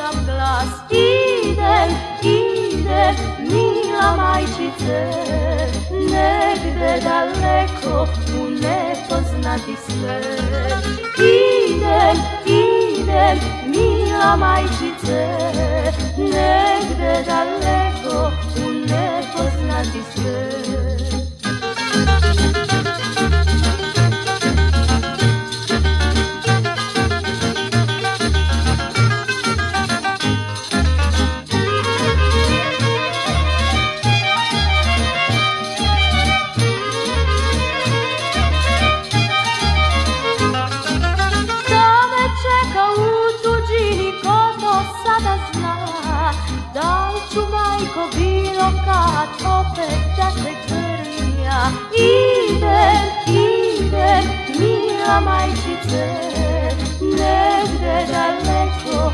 nam glas. Idem, idem, mila majčice, negde daleko u nepoznati svet. Idem, idem, mila majčice, negde daleko u nepoznati svet. Da li ću, majko, bilo kad opet da te grlja? Idem, idem, mila majčice, negde daleko